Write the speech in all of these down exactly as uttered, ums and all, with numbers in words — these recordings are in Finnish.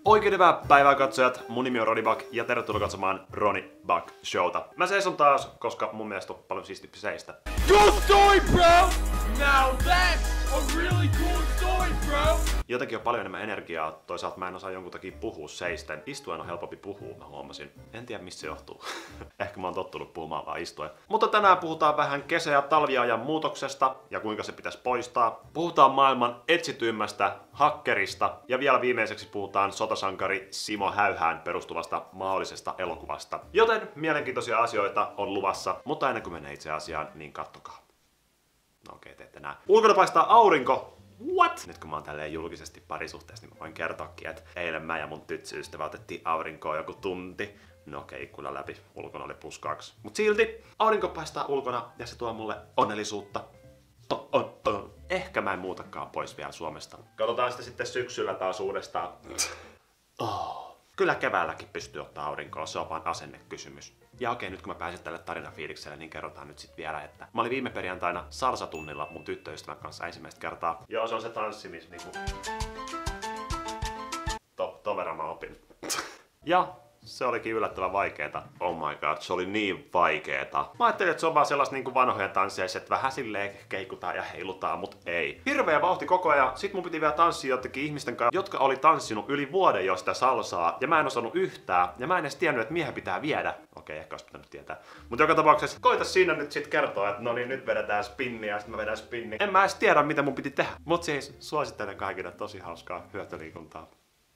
Oikein hyvää päivää katsojat, mun nimi on Roni Buck ja tervetuloa katsomaan Roni Buck Showta. Mä seison taas, koska mun mielestä on paljon siistimpi seistä. Cool story, bro! Now that's a really cool story, bro! Jotenkin on paljon enemmän energiaa, toisaalta mä en osaa jonkun takia puhua seisten. Istuen on helpompi puhua, mä huomasin. En tiedä mistä se johtuu. Ehkä mä oon tottunut puhumaan vaan istuen. Mutta tänään puhutaan vähän kesä- ja talviajan muutoksesta ja kuinka se pitäisi poistaa. Puhutaan maailman etsityimmästä hakkerista ja vielä viimeiseksi puhutaan sotasankari Simo Häyhään perustuvasta mahdollisesta elokuvasta. Joten mielenkiintoisia asioita on luvassa, mutta ennen kuin mennään itse asiaan, niin kattokaa. No okei, okay, teette nää. Ulkona paistaa aurinko. What? Nyt kun mä oon tälleen julkisesti parisuhteessa, niin mä voin kertoakin, että eilen mä ja mun tyttöystävä otettiin aurinkoa joku tunti. No okei, ikkuna läpi. Ulkona oli plus kaksi. Mut silti, aurinko paistaa ulkona ja se tuo mulle onnellisuutta. Oh, oh, oh. Ehkä mä en muutakaan pois vielä Suomesta. Katsotaan sitä sitten syksyllä taas uudestaan. Oh. Kyllä keväälläkin pystyy ottaa aurinkoa, se on vaan asennekysymys. Ja okei, nyt kun mä pääsin tälle tarinafiilikselle, niin kerrotaan nyt sit vielä, että mä olin viime perjantaina salsatunnilla mun tyttöystävän kanssa ensimmäistä kertaa. Joo, se on se tanssi, missä niinku... To, ton verran mä opin. Ja se olikin yllättävän vaikeeta. Oh my god, se oli niin vaikeeta. Mä ajattelin, että se on vaan sellaista niinku vanhoja tansseja, että vähän silleen keikutaan ja heilutaan, mut ei. Hirveä vauhti koko ajan. Sit mun piti vielä tanssia jotenkin ihmisten kanssa, jotka oli tanssinut yli vuoden jo sitä salsaa. Ja mä en osannut yhtään. Ja mä en edes tiennyt, että miehen pitää viedä. Okei, ehkä olisi pitänyt tietää. Mutta joka tapauksessa koita siinä nyt sit kertoa, että no niin, nyt vedetään spinniä ja sit mä vedän spinniä. En mä edes tiedä, mitä mun piti tehdä. Mut siis suosittelen kaikille tosi hauskaa hyötyliikuntaa.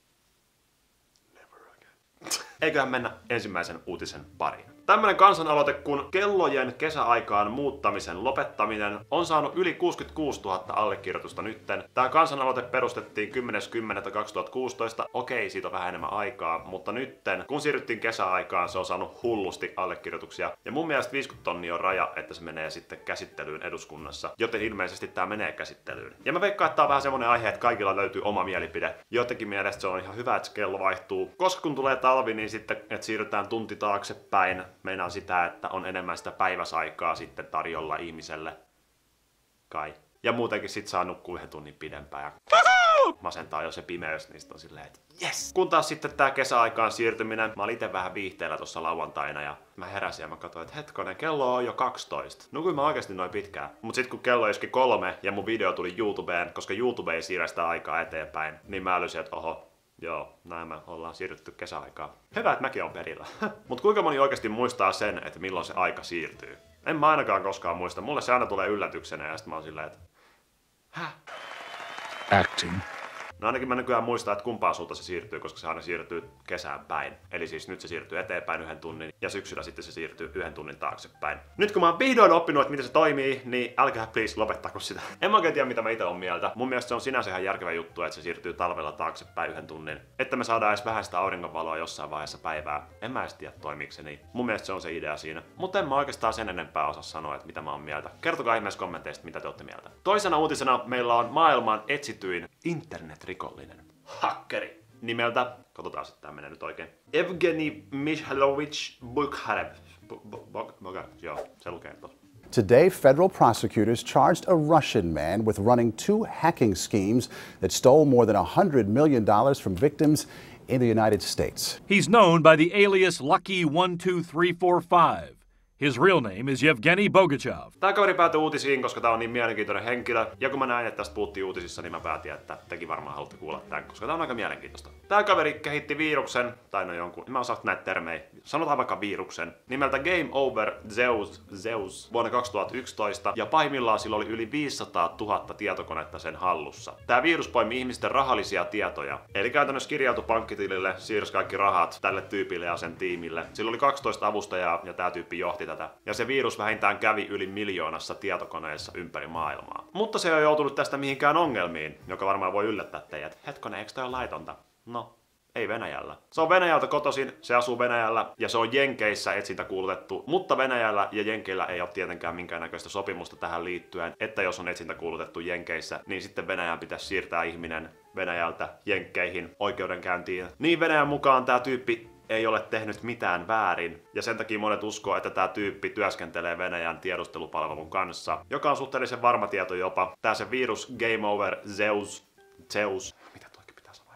Eiköhän mennä ensimmäisen uutisen pariin. Tämmönen kansanaloite kuin kellojen kesäaikaan muuttamisen lopettaminen on saanut yli kuusikymmentäkuusituhatta allekirjoitusta nytten. Tää kansanaloite perustettiin kymmenes kymmenettä kaksituhattakuusitoista. Okei, siitä on vähän enemmän aikaa, mutta nytten, kun siirryttiin kesäaikaan, se on saanut hullusti allekirjoituksia. Ja mun mielestä viisikymmentä tonnia on raja, että se menee sitten käsittelyyn eduskunnassa. Joten ilmeisesti tää menee käsittelyyn. Ja mä veikkaan, että tää on vähän semmonen aihe, että kaikilla löytyy oma mielipide. Jotenkin mielestä se on ihan hyvä, että se kello vaihtuu. Koska kun tulee talvi, niin sitten, että siirrytään tunti taaksepäin. Meinaa sitä, että on enemmän sitä päiväsaikaa sitten tarjolla ihmiselle. Kai. Ja muutenkin sit saa nukkua yhden tunnin pidempään. Ja masentaa jo se pimeys, niin sit on silleen, että yes! Kun taas sitten tää kesäaikaan siirtyminen, mä olin ite vähän viihteellä tossa lauantaina ja mä heräsin ja mä katsoin, että hetkonen, kello on jo kaksitoista. Nukuin mä oikeesti noin pitkään. Mut sit kun kello iski kolme ja mun video tuli YouTubeen, koska YouTube ei siirrä sitä aikaa eteenpäin, niin mä älysin, että oho. Joo, näin me ollaan siirrytty kesäaikaan. Hyvä, että mäkin on perillä. Mut kuinka moni oikeasti muistaa sen, että milloin se aika siirtyy? En mä ainakaan koskaan muista. Mulle se aina tulee yllätyksenä ja sit mä oon silleen, että... Häh? Acting. No ainakin mä nykyään muistan, että kumpaan suuntaan se siirtyy, koska se aina siirtyy kesään päin. Eli siis nyt se siirtyy eteenpäin yhden tunnin ja syksyllä sitten se siirtyy yhden tunnin taaksepäin. Nyt kun mä oon vihdoin oppinut, että miten se toimii, niin älkää please lopettako sitä. En mä oikein tiedä, mitä mä itse oon mieltä. Mun mielestä se on sinänsä ihan järkevä juttu, että se siirtyy talvella taaksepäin yhden tunnin. Että me saadaan edes vähän sitä auringonvaloa jossain vaiheessa päivää. En mä edes tiedä, toimiiko se niin. Mun mielestä se on se idea siinä. Mutta en mä oikeastaan sen enempää osaa sanoa, että mitä mä oon mieltä. Kertokaa ihmeessä kommenteista, mitä te ootte mieltä. Toisena uutisena meillä on maailman etsityin internetrikollinen. Hakkeri nimeltä, katsotaan sitten tää menee nyt oikein, Evgeny Mikhailovich Bukharev. Joo, se lukee tuossa. Today, federal prosecutors charged a Russian man with running two hacking schemes that stole more than one hundred million dollars from victims in the United States. He's known by the alias Lucky one two three four five. His real name is Yevgeny Bogachev. Tää kaveri päätyi uutisiin, koska tää on niin mielenkiintoinen henkilö. Ja kun mä näin, että tästä puhuttiin uutisissa, niin mä päätin, että tekin varmaan haluatte kuulla tän, koska tää on aika mielenkiintoista. Tää kaveri kehitti viruksen, tai no jonkun, mä osaan näitä termejä. Sanotaan vaikka viruksen, nimeltä Game Over Zeus, Zeus vuonna kaksituhattayksitoista. Ja pahimmillaan sillä oli yli viisisataatuhatta tietokonetta sen hallussa. Tää virus poimi ihmisten rahallisia tietoja. Eli käytännössä kirjautui pankkitilille, siirsi kaikki rahat tälle tyypille ja sen tiimille. Sillä oli kaksitoista avustajaa ja tää tyyppi johti tätä. Ja se virus vähintään kävi yli miljoonassa tietokoneessa ympäri maailmaa. Mutta se ei ole joutunut tästä mihinkään ongelmiin, joka varmaan voi yllättää teidät. Hetkonen, eikö toi ole laitonta? No, ei Venäjällä. Se on Venäjältä kotoisin, se asuu Venäjällä ja se on Jenkeissä etsintäkuulutettu, mutta Venäjällä ja Jenkeillä ei ole tietenkään minkäännäköistä sopimusta tähän liittyen, että jos on etsintäkuulutettu Jenkeissä, niin sitten Venäjän pitäisi siirtää ihminen Venäjältä Jenkkeihin oikeudenkäyntiin. Niin Venäjän mukaan tää tyyppi ei ole tehnyt mitään väärin, ja sen takia monet uskoo, että tämä tyyppi työskentelee Venäjän tiedustelupalvelun kanssa, joka on suhteellisen varma tieto jopa. Tää se virus Game Over Zeus, Zeus, mitä toikin pitää sanoa, en mä tiedä.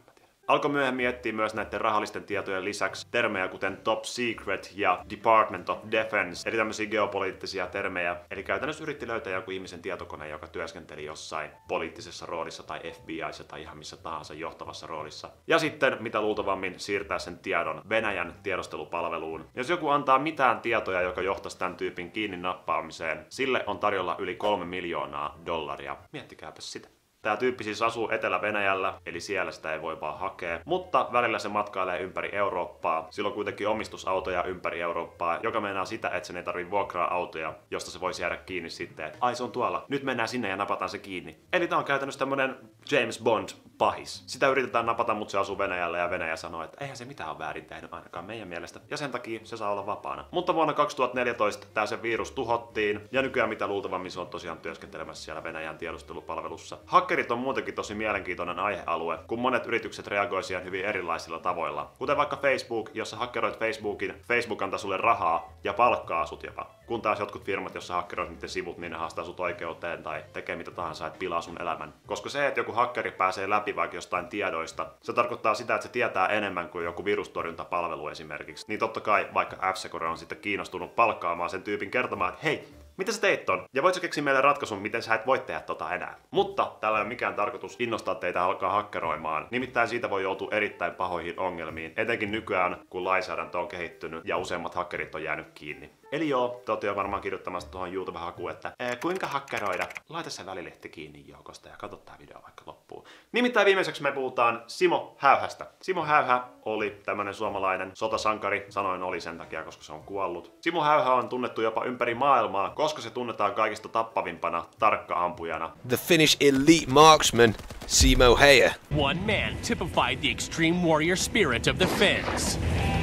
Alkoi myöhemmin miettiä myös näiden rahallisten tietojen lisäksi termejä kuten top secret ja Department of Defense, eli tämmöisiä geopoliittisia termejä. Eli käytännössä yritti löytää joku ihmisen tietokone, joka työskenteli jossain poliittisessa roolissa tai F B I:ssä tai ihan missä tahansa johtavassa roolissa. Ja sitten mitä luultavammin siirtää sen tiedon Venäjän tiedostelupalveluun. Jos joku antaa mitään tietoja, joka johtaisi tämän tyypin kiinni nappaamiseen, sille on tarjolla yli kolme miljoonaa dollaria. Miettikääpä sitä. Tämä tyyppi siis asuu Etelä-Venäjällä, eli siellä sitä ei voi vaan hakea, mutta välillä se matkailee ympäri Eurooppaa. Sillä on kuitenkin omistusautoja ympäri Eurooppaa, joka meinaa sitä, että sen ei tarvitse vuokraa autoja, josta se voisi jäädä kiinni sitten, että ai se on tuolla, nyt mennään sinne ja napataan se kiinni. Eli tämä on käytännössä tämmönen James Bond pahis. Sitä yritetään napata, mutta se asuu Venäjällä ja Venäjä sanoo, että eihän se mitään ole väärin tehnyt ainakaan meidän mielestä, ja sen takia se saa olla vapaana. Mutta vuonna kaksituhattaneljätoista tämä se virus tuhottiin, ja nykyään mitä luultavammin se on tosiaan työskentelemässä siellä Venäjän tiedustelupalvelussa. Hakkerit on muutenkin tosi mielenkiintoinen aihealue, kun monet yritykset reagoi siihen hyvin erilaisilla tavoilla. Kuten vaikka Facebook, jossa hakkeroit Facebookin, Facebook antaa sulle rahaa ja palkkaa sut jopa. Kun taas jotkut firmat, jossa hakkeroit niiden sivut, niin ne haastaa sut oikeuteen tai tekee mitä tahansa, että pilaa sun elämän. Koska se, että joku hakkeri pääsee läpi vaikka jostain tiedoista, se tarkoittaa sitä, että se tietää enemmän kuin joku virustorjuntapalvelu esimerkiksi. Niin totta kai vaikka F-Secure on sitten kiinnostunut palkkaamaan sen tyypin kertomaan, että hei, mitä sä teit ton? Ja voit sä keksiä meille ratkaisun, miten sä et voi tehdä tota enää. Mutta tällä ei ole mikään tarkoitus innostaa teitä alkaa hakkeroimaan. Nimittäin siitä voi joutua erittäin pahoihin ongelmiin, etenkin nykyään, kun lainsäädäntö on kehittynyt ja useimmat hakkerit on jäänyt kiinni. Eli joo, te olette jo varmaan kirjoittamassa tuohon YouTube-hakuun, että ee, kuinka hakkeroida? Laita se välilehti kiinni joukosta ja katso tää video vaikka loppuun. Nimittäin viimeiseksi me puhutaan Simo Häyhästä. Simo Häyhä oli tämmönen suomalainen sotasankari, sanoin oli sen takia, koska se on kuollut. Simo Häyhä on tunnettu jopa ympäri maailmaa, koska se tunnetaan kaikista tappavimpana tarkka-ampujana. The Finnish elite marksman, Simo Häyhä. One man typified the extreme warrior spirit of the Finns.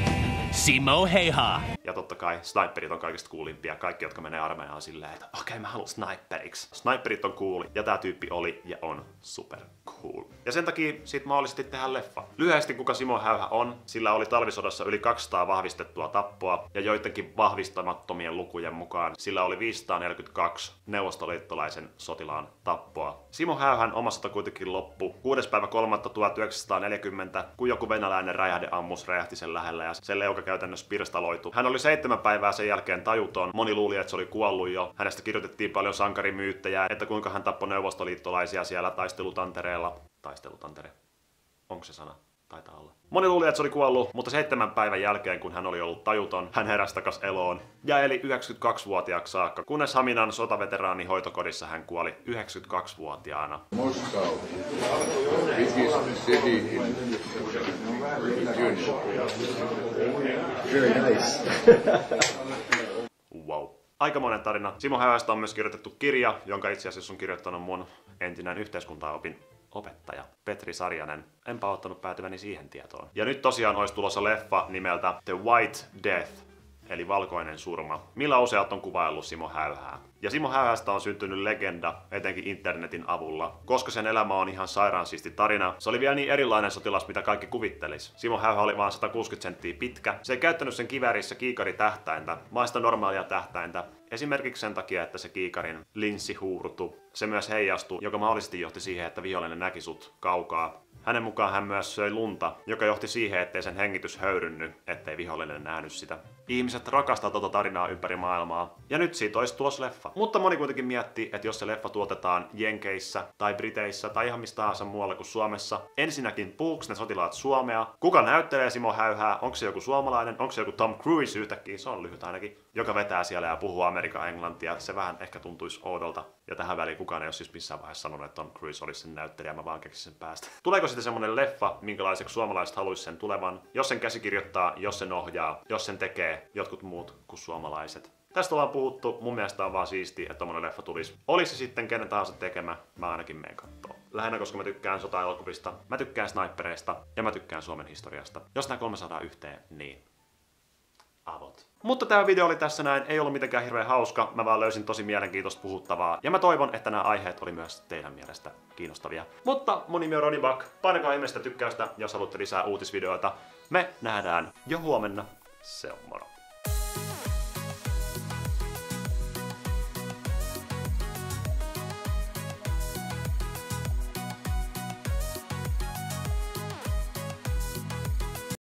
Simo Häyhä. Ja totta kai sniperit on kaikista coolimpia. Kaikki, jotka menee armeijaan silleen, että okei, okay, mä haluan sniperiksi. Sniperit on cool, ja tää tyyppi oli ja on super cool. Ja sen takia siitä mahdollisesti tehdä leffa. Lyhyesti kuka Simo Häyhä on, sillä oli talvisodassa yli kaksisataa vahvistettua tappoa, ja joidenkin vahvistamattomien lukujen mukaan sillä oli viisisataaneljäkymmentäkaksi neuvostoliittolaisen sotilaan tappoa. Simo Häyhän oma sota kuitenkin loppu kuudes päivä kolmatta tuhatyhdeksänsataaneljäkymmentä, kun joku venäläinen räjähdeammus räjähti sen lähellä ja sen leuka käytännössä pirstaloitu. Hän oli seitsemän päivää sen jälkeen tajuton. Moni luuli, että se oli kuollut jo. Hänestä kirjoitettiin paljon sankarimyyttejä, että kuinka hän tappoi neuvostoliittolaisia siellä taistelutantereella. Taistelutantere. Onko se sana? Taitaa olla. Moni luuli, että se oli kuollut, mutta seitsemän päivän jälkeen, kun hän oli ollut tajuton, hän heräsi takas eloon ja eli yhdeksänkymmentäkaksivuotiaaksi saakka, kunnes Haminan sotaveteraani hoitokodissa hän kuoli yhdeksänkymmentäkaksivuotiaana. Moscow. Biggest city in Very nice. Wow. Aikamoinen tarina. Simo Häyhästä on myös kirjoitettu kirja, jonka itse asiassa on kirjoittanut mun entinen yhteiskuntaopin opettaja Petri Sarjanen. Enpä ottanut päätyväni siihen tietoon. Ja nyt tosiaan olisi tulossa leffa nimeltä The White Death, eli valkoinen surma, millä useat on kuvaillut Simo Häyhää. Ja Simo Häyhästä on syntynyt legenda, etenkin internetin avulla, koska sen elämä on ihan sairaan siisti tarina. Se oli vielä niin erilainen sotilas, mitä kaikki kuvittelis. Simo Häyhä oli vain sata kuusikymmentä senttiä pitkä. Se ei käyttänyt sen kiväärissä kiikaritähtäintä, vaan sitä normaalia tähtäintä. Esimerkiksi sen takia, että se kiikarin linssi huurtu. Se myös heijastui, joka mahdollisesti johti siihen, että vihollinen näki sut kaukaa. Hänen mukaan hän myös söi lunta, joka johti siihen, ettei sen hengitys höyrynny, ettei vihollinen nähnyt sitä. Ihmiset rakastaa tota tarinaa ympäri maailmaa, ja nyt siitä olisi tulossa leffa. Mutta moni kuitenkin miettii, että jos se leffa tuotetaan Jenkeissä, tai Briteissä, tai ihan mistä tahansa muualla kuin Suomessa, ensinnäkin puhuuks ne sotilaat suomea? Kuka näyttelee Simo Häyhää? Onko se joku suomalainen? Onko se joku Tom Cruise yhtäkkiä? Se on lyhyt ainakin. Joka vetää siellä ja puhuu Amerikan englantia. Se vähän ehkä tuntuisi oudolta. Ja tähän väliin kukaan ei ole siis missään vaiheessa sanonut, että Tom Cruise olisi sen näyttelijä, mä vaan keksin sen päästä. Tuleeko sitten semmonen leffa, minkälaiseksi suomalaiset haluaisi sen tulevan? Jos sen käsikirjoittaa, jos sen ohjaa, jos sen tekee jotkut muut kuin suomalaiset. Tästä ollaan puhuttu, mun mielestä on vaan siistiä, että tommonen leffa tulisi. Olisi se sitten kenen tahansa tekemä, mä ainakin meen kattoo. Lähinnä koska mä tykkään sota-elokuvista, mä tykkään snipereista ja mä tykkään Suomen historiasta. Jos nää kolme saadaan yhteen, niin avot. Mutta tämä video oli tässä näin, ei ollut mitenkään hirveän hauska, mä vaan löysin tosi mielenkiintoista puhuttavaa. Ja mä toivon, että nämä aiheet oli myös teidän mielestä kiinnostavia. Mutta mun nimi on Roni Buck, painakaa ihmeestä tykkäystä, jos haluatte lisää uutisvideoita. Me nähdään jo huomenna, se on moro.